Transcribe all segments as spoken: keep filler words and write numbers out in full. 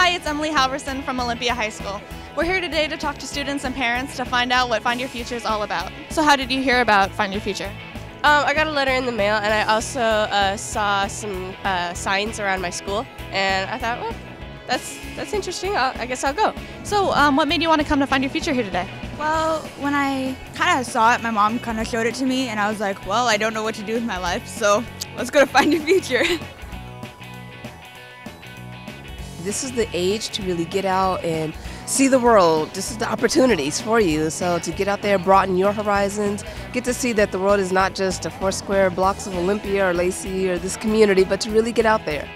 Hi, it's Emily Halverson from Olympia High School. We're here today to talk to students and parents to find out what Find Your Future is all about. So how did you hear about Find Your Future? Um, I got a letter in the mail, and I also uh, saw some uh, signs around my school, and I thought, well, that's that's interesting. I'll, I guess I'll go. So um, what made you want to come to Find Your Future here today? Well, when I kind of saw it, my mom kind of showed it to me, and I was like, well, I don't know what to do with my life, so let's go to Find Your Future. This is the age to really get out and see the world. This is the opportunities for you. So to get out there, broaden your horizons, get to see that the world is not just the four square blocks of Olympia or Lacey or this community, but to really get out there.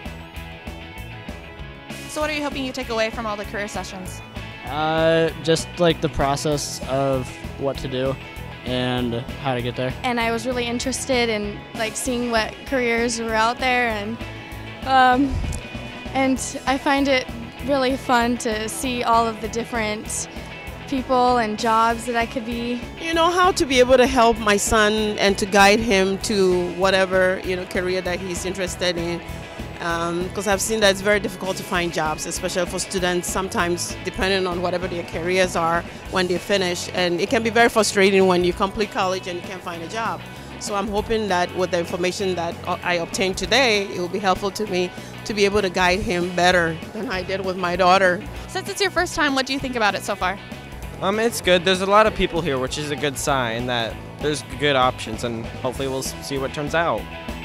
So what are you hoping you take away from all the career sessions? Uh, just like the process of what to do and how to get there. And I was really interested in like seeing what careers were out there, and um, and I find it really fun to see all of the different people and jobs that I could be. You know, how to be able to help my son and to guide him to whatever, you know, career that he's interested in. Because um, I've seen that it's very difficult to find jobs, especially for students, sometimes depending on whatever their careers are when they finish. And it can be very frustrating when you complete college and you can't find a job. So I'm hoping that with the information that I obtained today, it will be helpful to me to be able to guide him better than I did with my daughter. Since it's your first time, what do you think about it so far? Um, it's good. There's a lot of people here, which is a good sign that there's good options, and hopefully we'll see what turns out.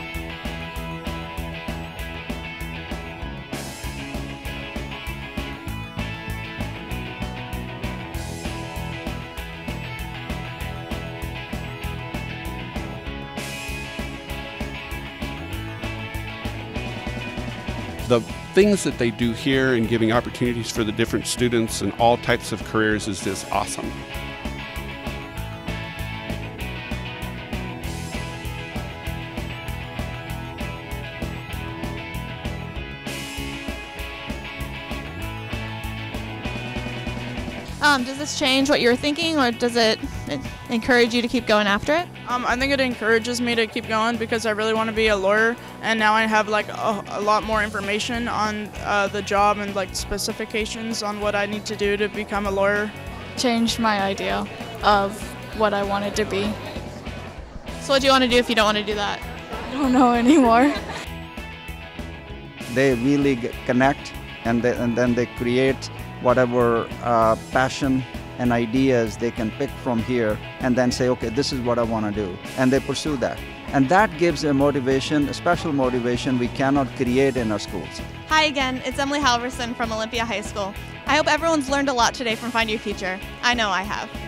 The things that they do here in giving opportunities for the different students and all types of careers is just awesome. Um, does this change what you were thinking, or does it encourage you to keep going after it? Um, I think it encourages me to keep going because I really want to be a lawyer, and now I have like a, a lot more information on uh, the job and like specifications on what I need to do to become a lawyer. Changed my idea of what I wanted to be. So what do you want to do if you don't want to do that? I don't know anymore. They really get, connect, and, they, and then they create whatever uh, passion and ideas they can pick from here, and then say, okay, this is what I want to do, and they pursue that. And that gives a motivation, a special motivation we cannot create in our schools. Hi again, it's Emily Halverson from Olympia High School. I hope everyone's learned a lot today from Find Your Future. I know I have.